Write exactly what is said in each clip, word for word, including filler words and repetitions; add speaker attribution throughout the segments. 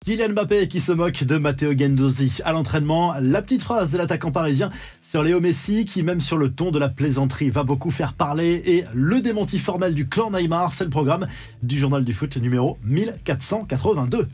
Speaker 1: Kylian Mbappé qui se moque de Matteo Guendouzi à l'entraînement. La petite phrase de l'attaquant parisien sur Léo Messi qui, même sur le ton de la plaisanterie, va beaucoup faire parler. Et le démenti formel du clan Neymar, c'est le programme du journal du foot numéro mille quatre cent quatre-vingt-deux.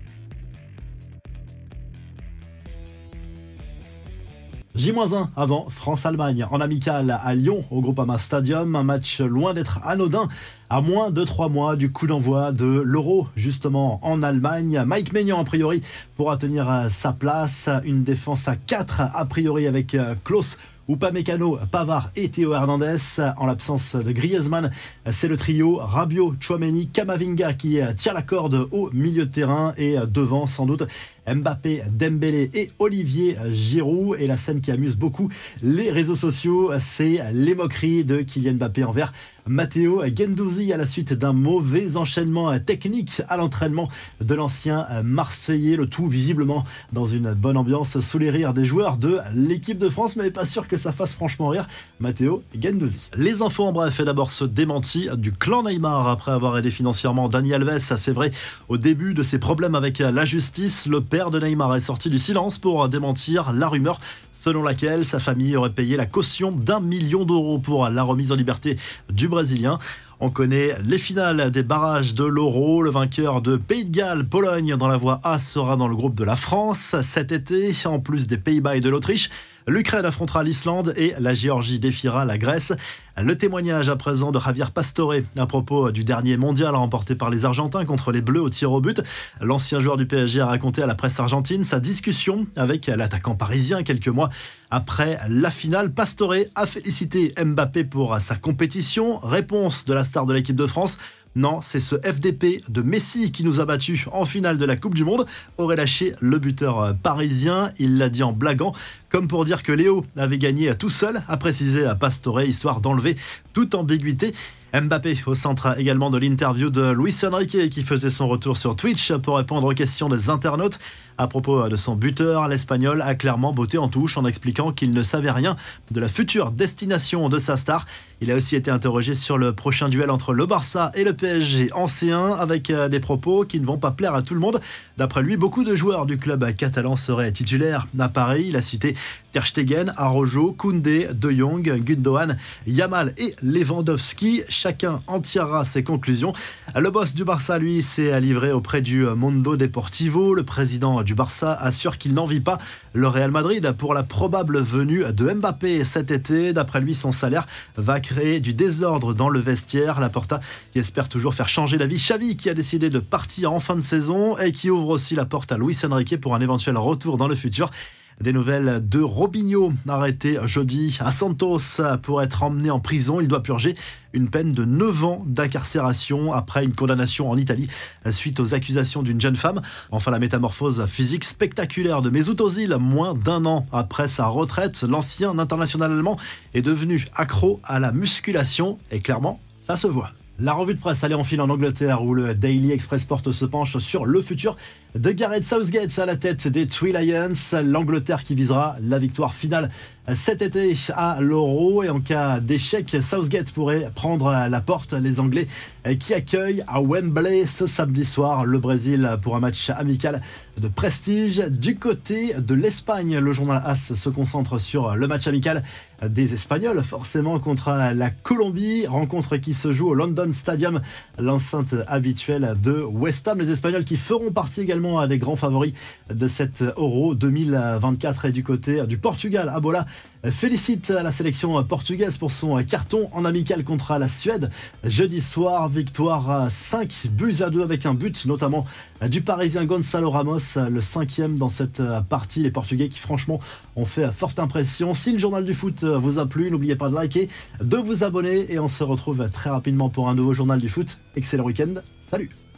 Speaker 1: J un avant France-Allemagne en amical à Lyon au Groupama Stadium, un match loin d'être anodin à moins de trois mois du coup d'envoi de l'Euro justement en Allemagne. Mike Maignan a priori pourra tenir sa place, une défense à quatre a priori avec Klose, Upamecano, Pavard et Théo Hernandez. En l'absence de Griezmann, c'est le trio Rabiot, Tchouaméni, Camavinga qui tire la corde au milieu de terrain et devant sans doute Mbappé, Dembélé et Olivier Giroud. Et la scène qui amuse beaucoup les réseaux sociaux, c'est les moqueries de Kylian Mbappé envers Matteo Guendouzi à la suite d'un mauvais enchaînement technique à l'entraînement de l'ancien Marseillais. Le tout visiblement dans une bonne ambiance sous les rires des joueurs de l'équipe de France, mais pas sûr que ça fasse franchement rire Matteo Guendouzi. Les infos en bref, et d'abord ce démenti du clan Neymar après avoir aidé financièrement Dani Alves. C'est vrai, au début de ses problèmes avec la justice, le père de Neymar est sorti du silence pour démentir la rumeur selon laquelle sa famille aurait payé la caution d'un million d'euros pour la remise en liberté du Brésilien. On connaît les finales des barrages de l'Euro. Le vainqueur de Pays de Galles, Pologne, dans la voie A, sera dans le groupe de la France cet été. En plus des Pays-Bas et de l'Autriche, l'Ukraine affrontera l'Islande et la Géorgie défiera la Grèce. Le témoignage à présent de Javier Pastore à propos du dernier mondial remporté par les Argentins contre les Bleus au tir au but. L'ancien joueur du P S G a raconté à la presse argentine sa discussion avec l'attaquant parisien quelques mois après la finale. Pastore a félicité Mbappé pour sa compétition. Réponse de la star de l'équipe de France: non, c'est ce F D P de Messi qui nous a battus en finale de la Coupe du Monde, aurait lâché le buteur parisien. Il l'a dit en blaguant, comme pour dire que Léo avait gagné tout seul, a précisé à Pastore, histoire d'enlever toute ambiguïté. Mbappé au centre également de l'interview de Luis Enrique qui faisait son retour sur Twitch pour répondre aux questions des internautes. À propos de son buteur, l'Espagnol a clairement botté en touche en expliquant qu'il ne savait rien de la future destination de sa star. Il a aussi été interrogé sur le prochain duel entre le Barça et le P S G en C un avec des propos qui ne vont pas plaire à tout le monde. D'après lui, beaucoup de joueurs du club catalan seraient titulaires à Paris. Il a cité Ter Stegen, Araujo, Koundé, De Jong, Gundogan, Yamal et Lewandowski. Chacun en tirera ses conclusions. Le boss du Barça, lui, s'est livré auprès du Mundo Deportivo. Le président du Barça assure qu'il n'envie pas le Real Madrid pour la probable venue de Mbappé cet été. D'après lui, son salaire va créer du désordre dans le vestiaire. Laporta qui espère toujours faire changer d'avis Xavi, qui a décidé de partir en fin de saison et qui ouvre aussi la porte à Luis Enrique pour un éventuel retour dans le futur. Des nouvelles de Robinho, arrêté jeudi à Santos pour être emmené en prison. Il doit purger une peine de neuf ans d'incarcération après une condamnation en Italie suite aux accusations d'une jeune femme. Enfin, la métamorphose physique spectaculaire de Mesut Özil, moins d'un an après sa retraite. L'ancien international allemand est devenu accro à la musculation et clairement, ça se voit. La revue de presse allait en file en Angleterre où le Daily Express Sport se penche sur le futur de Gareth Southgate à la tête des Three Lions. L'Angleterre qui visera la victoire finale cet été à l'Euro, et en cas d'échec, Southgate pourrait prendre la porte. Les Anglais qui accueillent à Wembley ce samedi soir le Brésil pour un match amical de prestige. Du côté de l'Espagne, le journal AS se concentre sur le match amical des Espagnols, forcément contre la Colombie, rencontre qui se joue au London Stadium, l'enceinte habituelle de West Ham. Les Espagnols qui feront partie également des grands favoris de cet Euro deux mille vingt-quatre. Et du côté du Portugal, Abola félicite la sélection portugaise pour son carton en amical contre la Suède jeudi soir. Victoire cinq buts à deux avec un but notamment du Parisien Gonçalo Ramos, le cinquième dans cette partie. Les Portugais qui franchement ont fait forte impression. Si le journal du foot vous a plu, n'oubliez pas de liker, de vous abonner, et on se retrouve très rapidement pour un nouveau journal du foot. Excellent week-end, salut!